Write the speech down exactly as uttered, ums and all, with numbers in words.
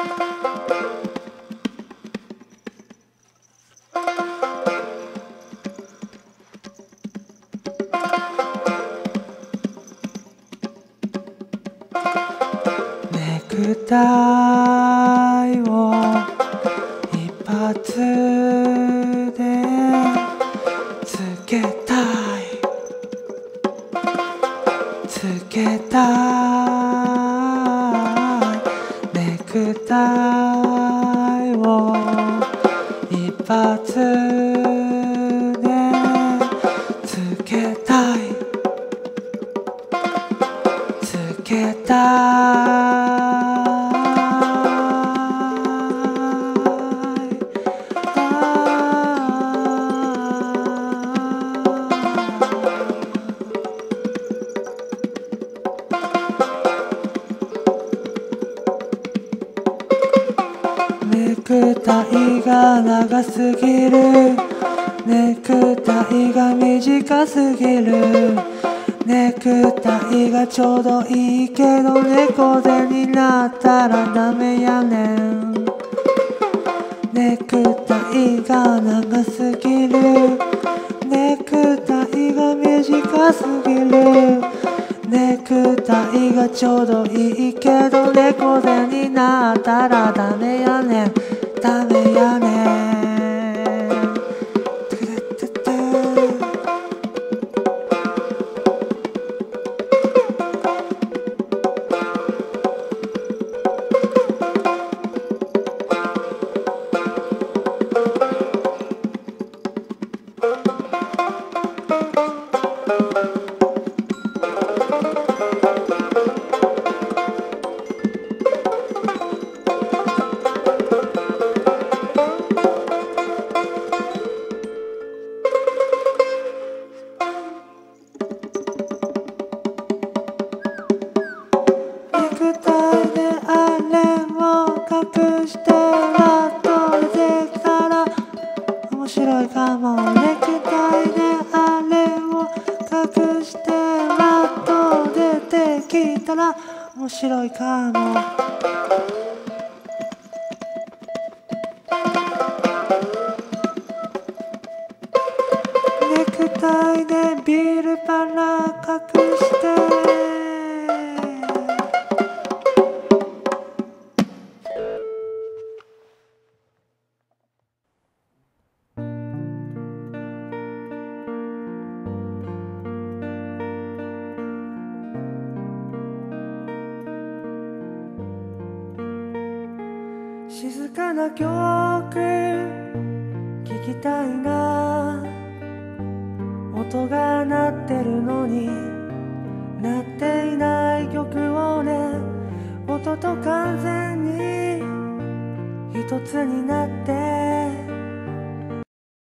ネクタイを一発でつけたいつけたいネクタイを一発でつけたいつけたいネクタイが長すぎるネクタイが短すぎるネクタイがちょうどいいけど猫背になったらダメやねんネクタイが長すぎるネクタイが短すぎるネクタイがちょうどいいけど猫背になったらダメやねんダメやねんネクタイであれも隠してわっと出てきたら面白いかもネクタイであれを隠してわっと出てきたら面白いかもネクタイでビールバラかくして静かな曲聴きたいな音が鳴ってるのに鳴っていない曲をね音と完全に一つになって